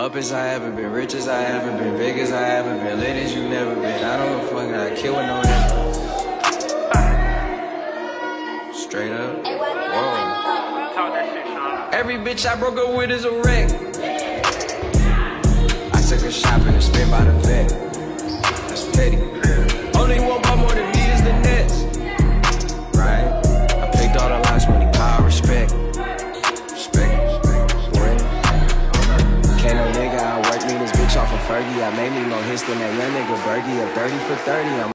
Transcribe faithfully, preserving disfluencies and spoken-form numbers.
Up as I ever been, rich as I ever been, big as I ever been, lit as you never been. I don't give a fuck, I kill with no head. Straight up. Whoa. Every bitch I broke up with is a wreck. I took a shopping and spent by the vet. That's petty. Only one bought more than me is the Nets. Right? I picked all the lots, money, power, respect. Respect. Boy. Can't no nigga outwork me, this bitch off of Fergie. I made me more hits than that young nigga Bergie. Up thirty for thirty, I'm